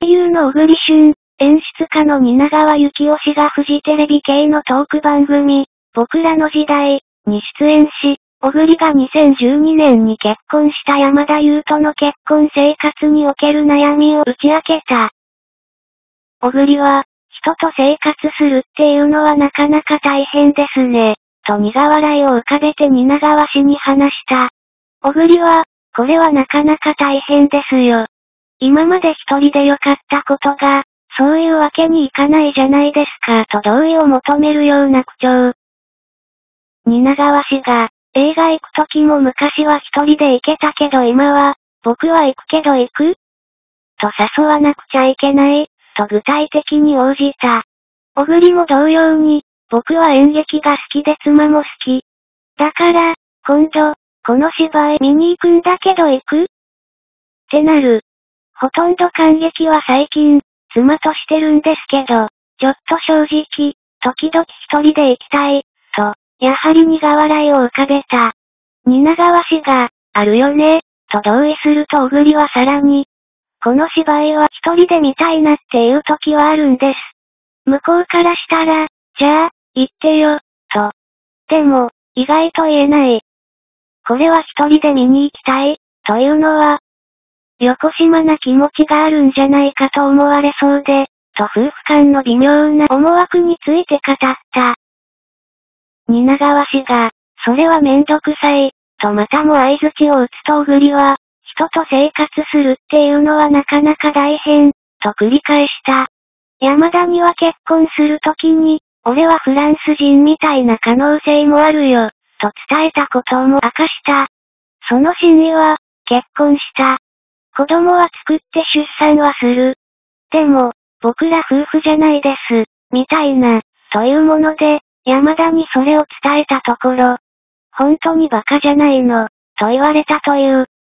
優の小栗旬、演出家の蜷川幸雄氏がフジテレビ系のトーク番組、僕らの時代に出演し、小栗が2012年に結婚した山田優との結婚生活における悩みを打ち明けた。小栗は、人と生活するっていうのはなかなか大変ですね、と苦笑いを浮かべて蜷川氏に話した。小栗は、これはなかなか大変ですよ。今まで一人で良かったことが、そういうわけにいかないじゃないですかと同意を求めるような口調。蜷川氏が、映画行くときも昔は一人で行けたけど今は、僕は行くけど行くと誘わなくちゃいけない、と具体的に応じた。小栗も同様に、僕は演劇が好きで妻も好き。だから、今度、この芝居見に行くんだけど行くってなる。ほとんど観劇は最近、妻としてるんですけど、ちょっと正直、時々一人で行きたい、と、やはり苦笑いを浮かべた。蜷川氏が、あるよね、と同意すると小栗はさらに、この芝居は一人で見たいなっていう時はあるんです。向こうからしたら、じゃあ、行ってよ、と。でも、意外と言えない。これは一人で見に行きたい、というのは、よこしまな気持ちがあるんじゃないかと思われそうで、と夫婦間の微妙な思惑について語った。蜷川氏が、それはめんどくさい、とまたも相槌を打つと小栗は、人と生活するっていうのはなかなか大変、と繰り返した。山田には結婚するときに、俺はフランス人みたいな可能性もあるよ、と伝えたことも明かした。その真意は、結婚した。子供は作って出産はする。でも、僕ら夫婦じゃないです、みたいな、というもので、山田にそれを伝えたところ、本当にバカじゃないの、と言われたという。